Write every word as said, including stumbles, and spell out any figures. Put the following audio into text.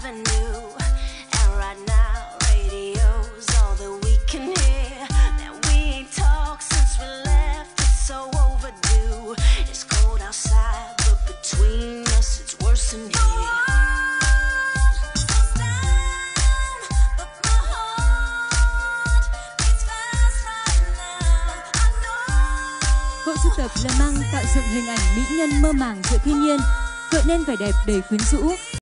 Avenue. And right now, radio's all that we can hear. That we ain't talked since we left, it's so overdue. It's cold outside, but between us, it's worse than here. Bộ sưu tập Le Mans tạo dựng hình ảnh mỹ nhân mơ màng giữa thiên nhiên, gợi nên vẻ đẹp đầy quyến rũ.